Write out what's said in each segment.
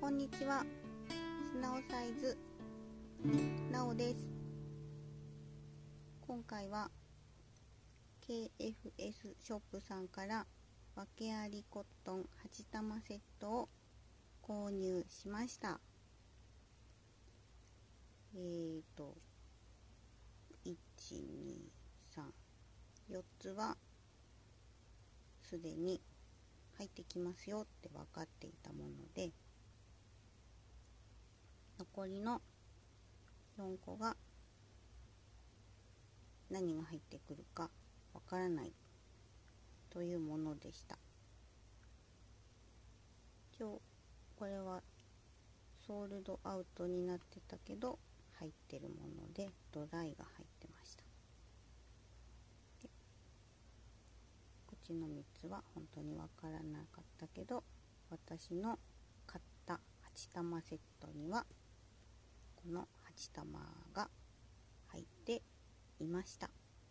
こんにちは。素直サイズなおです。今回は KFS ショップさんから訳ありコットン8玉セットを購入しました。1、2、3、4つはすでに入ってきますよって分かっていたもので、残りの4個が何が入ってくるかわからないというものでした。一応これはソールドアウトになってたけど入ってるもので、ドライが入ってました。でこっちの3つは本当にわからなかったけど、私の買った8玉セットにはこの8玉が入っていました。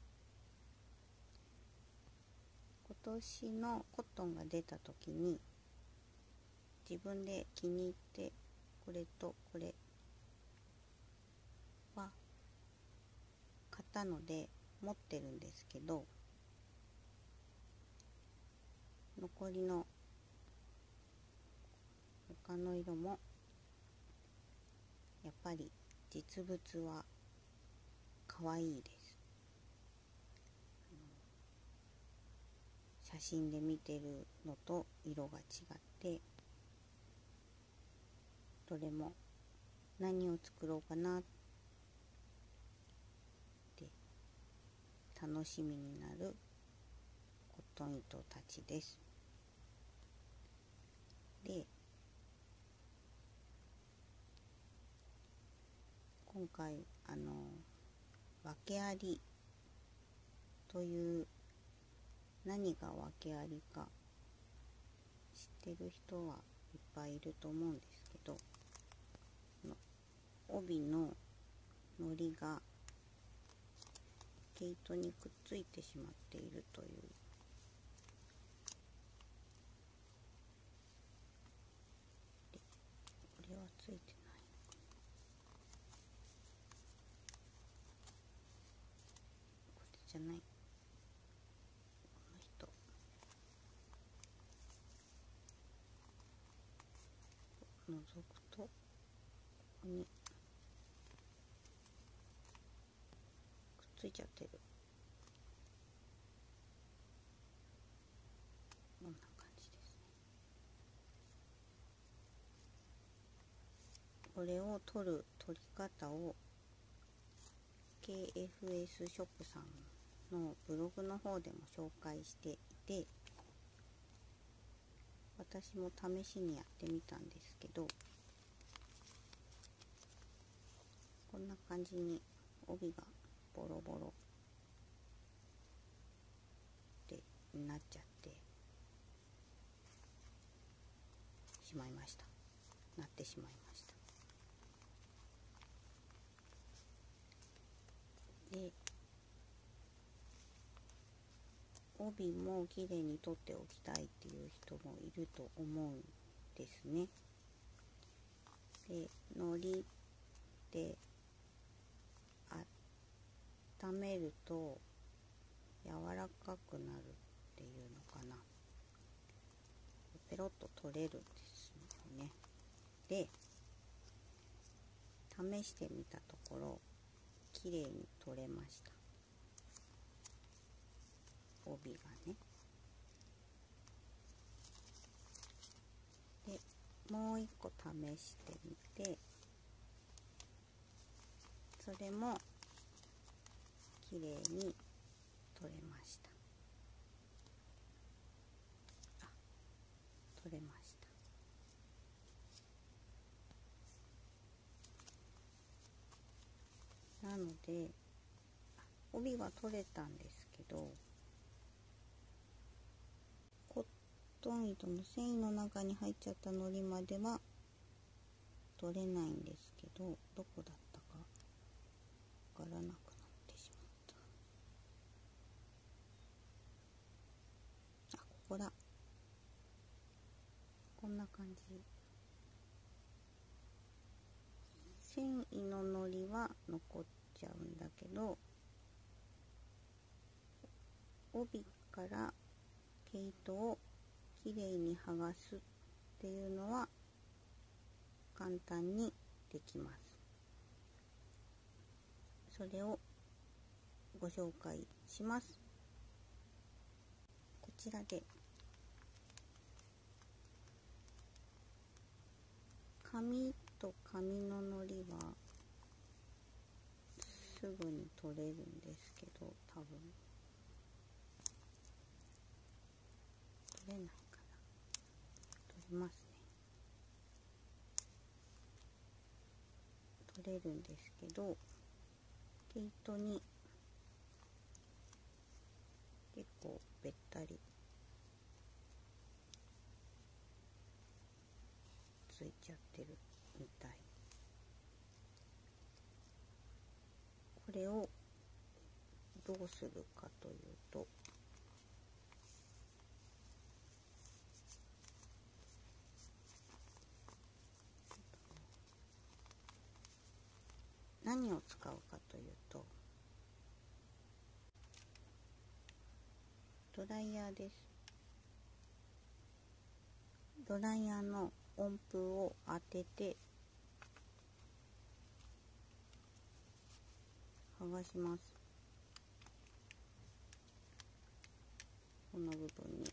今年のコットンが出た時に自分で気に入ってこれとこれは買ったので持ってるんですけど、残りの他の色もやっぱり実物は可愛いです。写真で見てるのと色が違ってどれも何を作ろうかなって楽しみになるコットン糸たちです。で、今回訳ありという何が訳ありか知ってる人はいっぱいいると思うんですけど、帯の糊が毛糸にくっついてしまっているというで、これはついてないのかな、これじゃない、この人覗くとここにくっついちゃってる。こんな感じですね。これを取る取り方を KFS ショップさんのブログの方でも紹介していて、私も試しにやってみたんですけど、こんな感じに帯がボロボロでなっちゃってしまいました。なってしまいました。で、帯もきれいに取っておきたいっていう人もいると思うんですね。で、糊で温めると柔らかくなるっていうのかな。ペロッと取れるんですよね。で、試してみたところ綺麗に取れました。帯がね。で、もう一個試してみて、それも綺麗に取れました。取れました。なので帯は取れたんですけど、コットン糸の繊維の中に入っちゃった糊までは取れないんですけど、どこだったかわからなくなってしまった。ここだ。こんな感じ繊維の糊は残っちゃうんだけど、帯から毛糸をきれいに剥がすっていうのは簡単にできます。それをご紹介します。こちらで紙と紙の糊はすぐに取れるんですけど、多分取れないかな。取れますね。取れるんですけど、毛糸に結構べったりついちゃってるみたい。これをどうするかというと、何を使うかというと、ドライヤーです。ドライヤーの温風を当てて剥がします。この部分に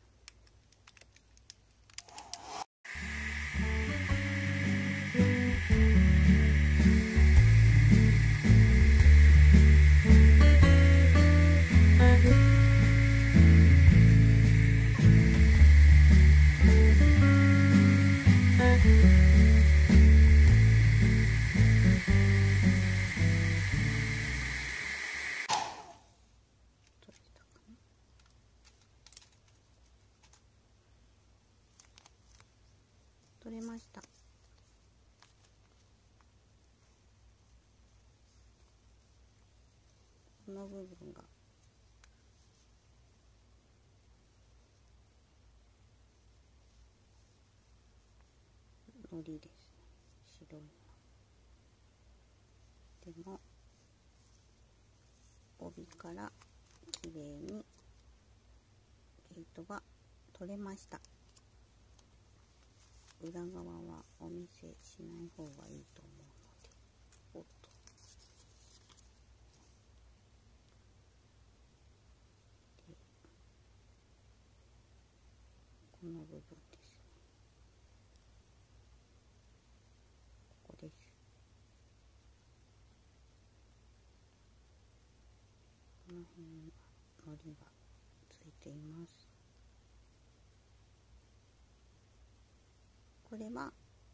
取れました。この部分が糊ですね。白いの。でも帯からきれいに毛糸が取れました。裏側はお見せしない方がいいと思うので、おっと。で、この部分ですね。ここです。この辺に糊がついています。これは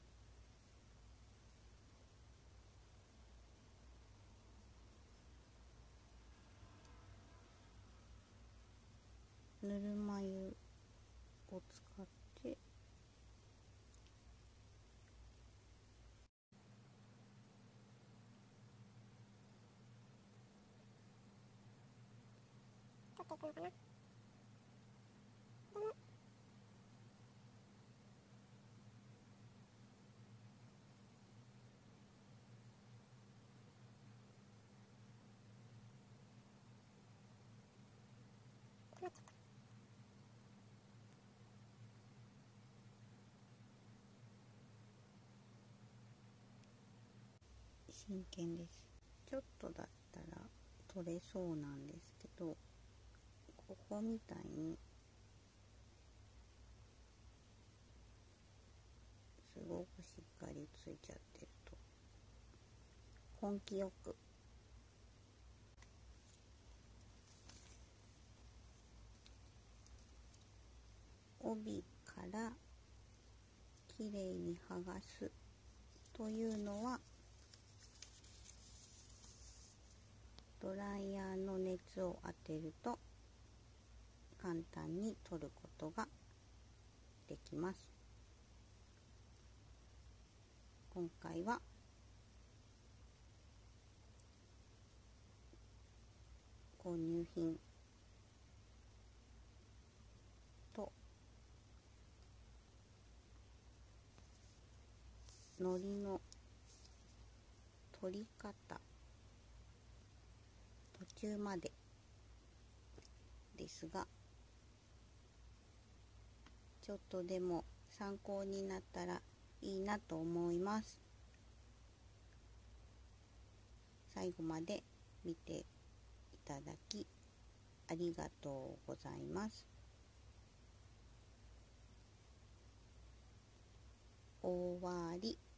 ぬるま湯を使って取っていくのかな。 真剣です。ちょっとだったら取れそうなんですけど、ここみたいにすごくしっかりついちゃってると、根気よく帯からきれいに剥がすというのは、ドライヤーの熱を当てると簡単に取ることができます。今回は購入品と糊の取り方途中までですが、ちょっとでも参考になったらいいなと思います。最後まで見ていただきありがとうございます。終わり。